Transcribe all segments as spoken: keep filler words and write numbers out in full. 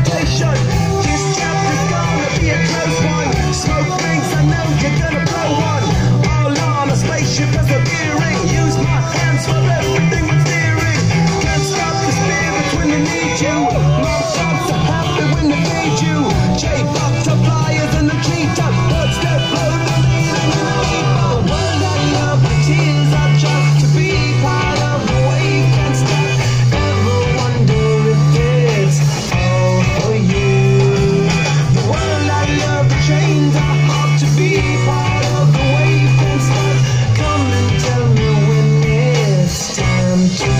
temptation. This chapter's gonna be a close one. Smoke rings, I know you're gonna blow one. All on a spaceship persevering. Use my hands for everything with steering. Can't stop the spirit when they need you. Mom shops are happy when they feed you. J-butterflies and the treetop birds that blow the lead and the lead. Oh, world I love with tears. I try to be part of the wave. Can't stop. Ever wonder if it's all for you? The world I love, the chains are hard to be part of the wave. Can't stop. Come and tell me when it's time to.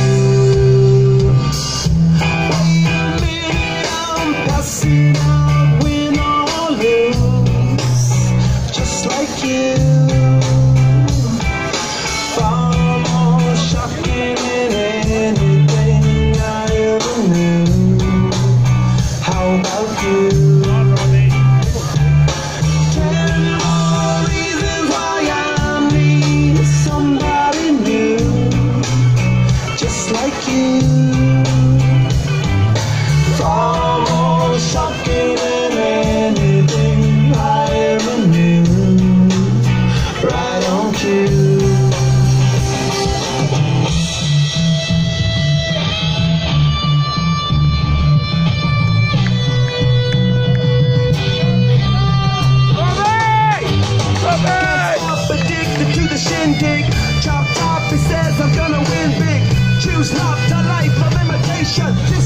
Wait a minute, I'm passing out, win or lose, just like you. Far more shocking than anything I ever knew. How about you? Ten more reasons why I need somebody new, just like you. Far more shocking than anything I ever knew. Right on cue. Up addicted to the shindig. Chopped off, he says I'm gonna win big. Choose not a life of imitation.